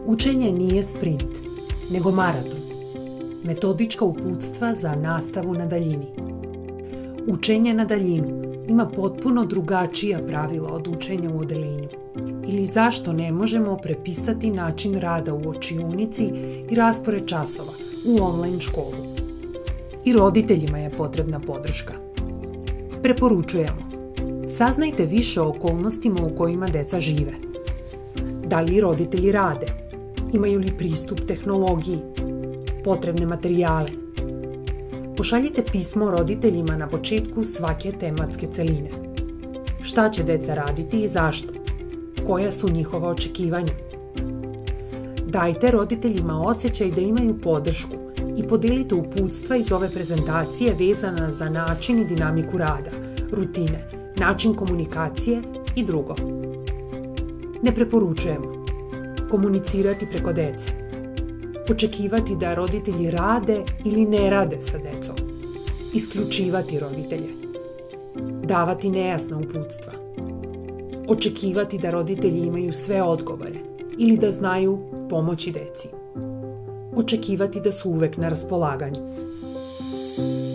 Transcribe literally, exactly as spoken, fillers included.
Učenje nije sprint, nego maraton. Metodička uputstva za nastavu na daljini. Učenje na daljinu ima potpuno drugačija pravila od učenja u odeljenju. Ili zašto ne možemo prepisati način rada u učionici i raspored časova u online školu. I roditeljima je potrebna podrška. Preporučujemo. Saznajte više o okolnostima u kojima deca žive. Da li roditelji rade? Imaju li pristup tehnologiji? Potrebne materijale? Pošaljite pismo roditeljima na početku svake tematske celine. Šta će deca raditi i zašto? Koja su njihova očekivanja? Dajte roditeljima osjećaj da imaju podršku i podelite uputstva iz ove prezentacije vezana za način i dinamiku rada, rutine, način komunikacije i drugo. Ne preporučujemo komunicirati preko dece, očekivati da roditelji rade ili ne rade sa decom, isključivati roditelje, davati nejasna uputstva, očekivati da roditelji imaju sve odgovore ili da znaju pomoći deci, očekivati da su uvek na raspolaganju.